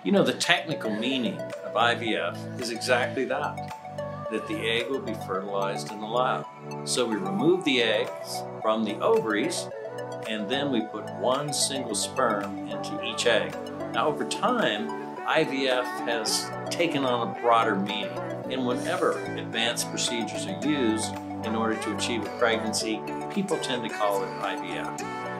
You know, the technical meaning of IVF is exactly that the egg will be fertilized in the lab. So we remove the eggs from the ovaries, and then we put one single sperm into each egg. Now, over time, IVF has taken on a broader meaning, and whenever advanced procedures are used in order to achieve a pregnancy, people tend to call it IVF.